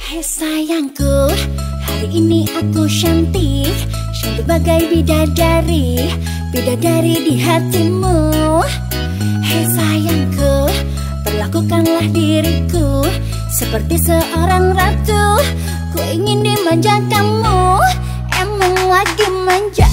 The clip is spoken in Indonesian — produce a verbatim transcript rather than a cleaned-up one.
Hei sayangku, hari ini aku cantik, cantik bagai bidadari, bidadari di hatimu. Hei sayangku, perlakukanlah diriku seperti seorang ratu. Ku ingin dimanja kamu, emang lagi manja.